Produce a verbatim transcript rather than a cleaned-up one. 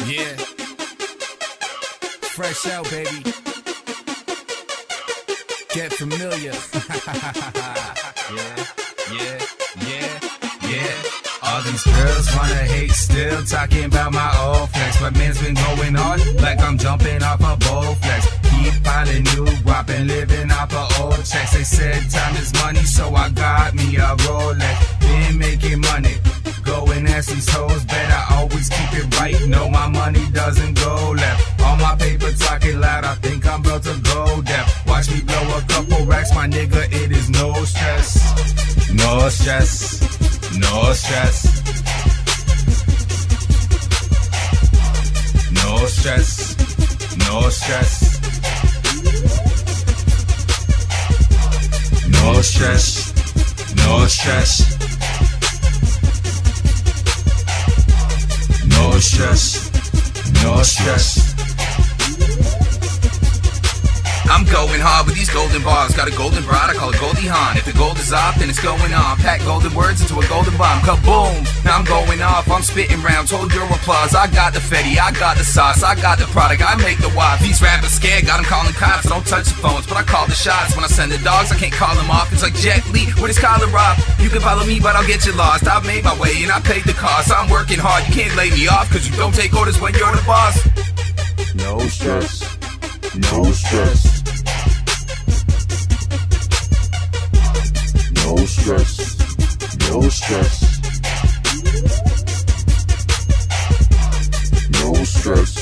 Yeah. Fresh out, baby. Get familiar. Yeah, yeah, yeah, yeah. All these girls wanna hate still, talking about my old flex. But man's been going on like I'm jumping off a Bowflex. Keep piling new guap and living off of old checks. They said time is money, so I got me a Rolex. Been making money, going ask these hoes, better always keep it right. No, my money doesn't go left. All my paper talking loud, I think I'm about to go deaf. Watch me blow a couple racks, my nigga, it is no stress. No stress, no stress. No stress, no stress. No stress, no stress. No stress, no stress. I'm going hard with these golden bars. Got a golden bride, I call it Goldie Hawn. If the gold is off, then it's going on. Pack golden words into a golden bomb. Kaboom! Now I'm going off, I'm spitting rounds. Hold your applause. I got the fetty, I got the sauce, I got the product, I make the wife. These rappers scared, got them calling cops. I don't touch the phones, but I call the shots. When I send the dogs, I can't call them off. It's like Jet Li with his collar off. You can follow me, but I'll get you lost. I've made my way and I paid the cost. I'm working hard, you can't lay me off, cause you don't take orders when you're the boss. No stress, no stress. No stress, no stress. No stress.